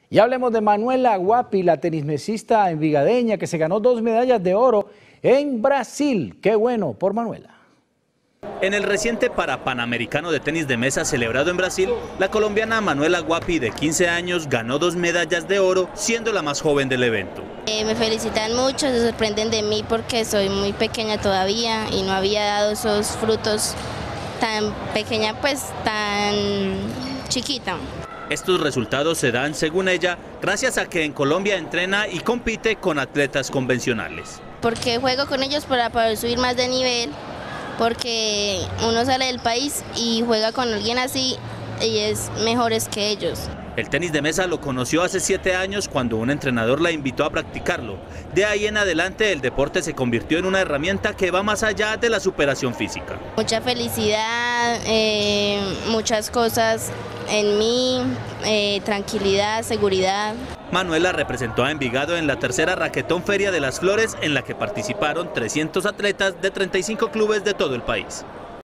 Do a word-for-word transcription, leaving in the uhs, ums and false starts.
Y hablemos de Manuela Guapi, la tenismesista envigadeña que se ganó dos medallas de oro en Brasil. ¡Qué bueno por Manuela! En el reciente Parapanamericano de tenis de mesa celebrado en Brasil, la colombiana Manuela Guapi, de quince años, ganó dos medallas de oro, siendo la más joven del evento. Eh, me felicitan mucho, se sorprenden de mí porque soy muy pequeña todavía y no había dado esos frutos tan pequeña, pues tan chiquita. Estos resultados se dan, según ella, gracias a que en Colombia entrena y compite con atletas convencionales. Porque juego con ellos para poder subir más de nivel, porque uno sale del país y juega con alguien así y es mejores que ellos. El tenis de mesa lo conoció hace siete años cuando un entrenador la invitó a practicarlo. De ahí en adelante el deporte se convirtió en una herramienta que va más allá de la superación física. Mucha felicidad, eh, muchas cosas en mí, eh, tranquilidad, seguridad. Manuela representó a Envigado en la tercera Raquetón Feria de las Flores, en la que participaron trescientos atletas de treinta y cinco clubes de todo el país.